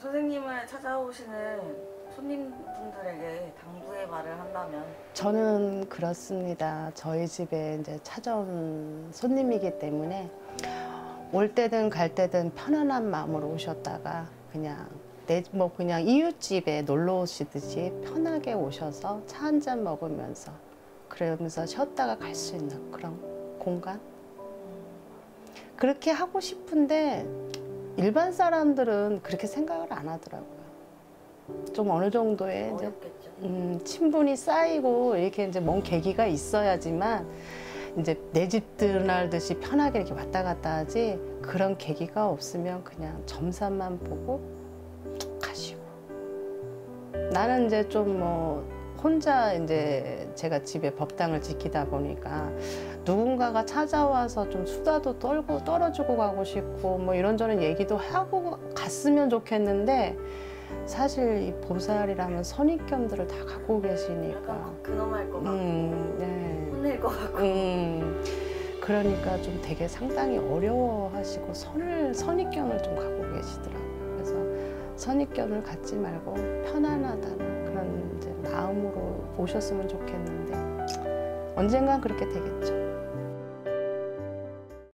선생님을 찾아오시는 손님분들에게 당부의 말을 한다면? 저는 그렇습니다. 저희 집에 이제 찾아온 손님이기 때문에 올 때든 갈 때든 편안한 마음으로 오셨다가 그냥 그냥 이웃집에 놀러 오시듯이 편하게 오셔서 차 한 잔 먹으면서 그러면서 쉬었다가 갈 수 있는 그런 공간? 그렇게 하고 싶은데 일반 사람들은 그렇게 생각을 안 하더라고요. 좀 어느 정도의 이제 친분이 쌓이고 이렇게 이제 뭔 계기가 있어야지만 이제 내 집 드나들듯이 편하게 이렇게 왔다 갔다 하지, 그런 계기가 없으면 그냥 점산만 보고 가시고. 나는 이제 좀 혼자 이제 제가 집에 법당을 지키다 보니까 누군가가 찾아와서 좀 수다도 떨고 떨어주고 가고 싶고 뭐 이런저런 얘기도 하고 갔으면 좋겠는데, 사실 이 보살이라는 선입견들을 다 갖고 계시니까 근엄할 것 같고 네. 혼낼 것 같고 그러니까 좀 되게 상당히 어려워하시고 선입견을 좀 갖고 계시더라고요. 그래서 선입견을 갖지 말고 편안하다는 그런 이제 마음으로 오셨으면 좋겠는데 언젠간 그렇게 되겠죠.